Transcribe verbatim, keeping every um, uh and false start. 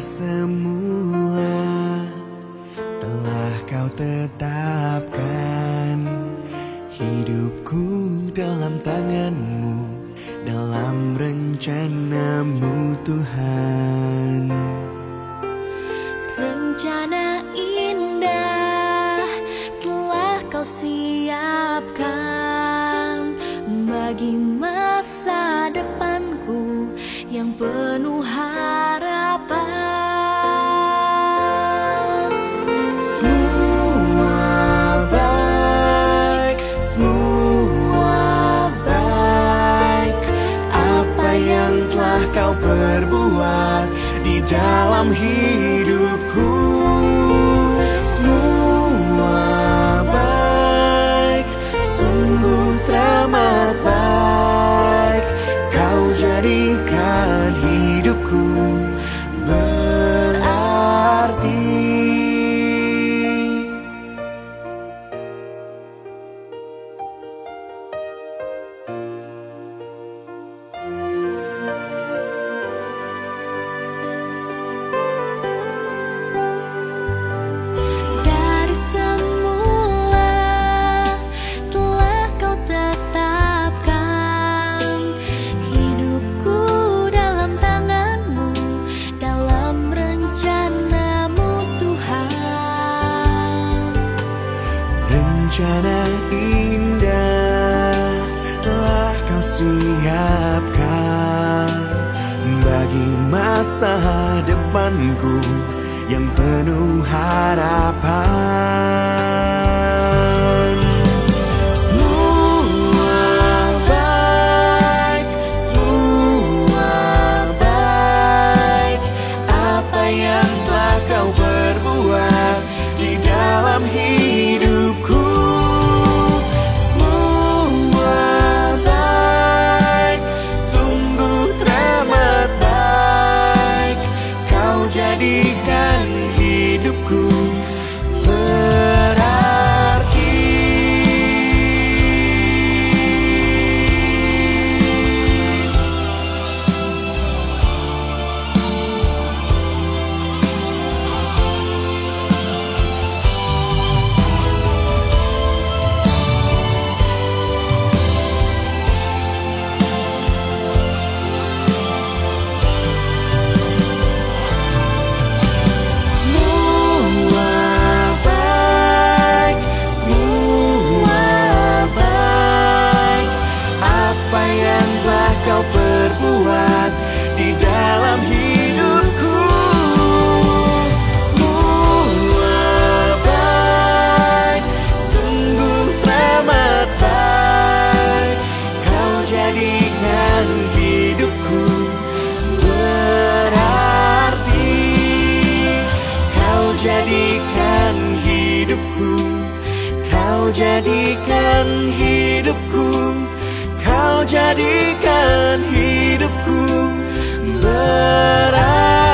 semula telah kau tetapkan hidupku dalam tanganmu, dalam rencanamu Tuhan. Rencana indah telah kau siapkan bagi masa depanku yang penuh harapan. Semua baik, semua baik. Apa yang telah kau perbuat di dalam hidupku, semua baik, sungguh teramat baik. Kau jadikan hidupku berarti. Dari semula telah kau tetapkan hidupku dalam tanganmu, dalam rencanamu Tuhan. Rencana indah telah kau siapkan bagi masa depanku yang penuh harapan. Semua baik, semua baik. Apa yang telah kau perbuat di dalam hidupku, semua baik, sungguh teramat baik. Kau jadikan hidupku berarti. Semua baik, semua baik. Apa yang telah kau perbuat di dalam hidupku, semua baik, sungguh teramat baik. Kau jadikan hidupku berarti. Kau jadikan hidupku, kau jadikan hidupku, kau jadikan hidupku berarti.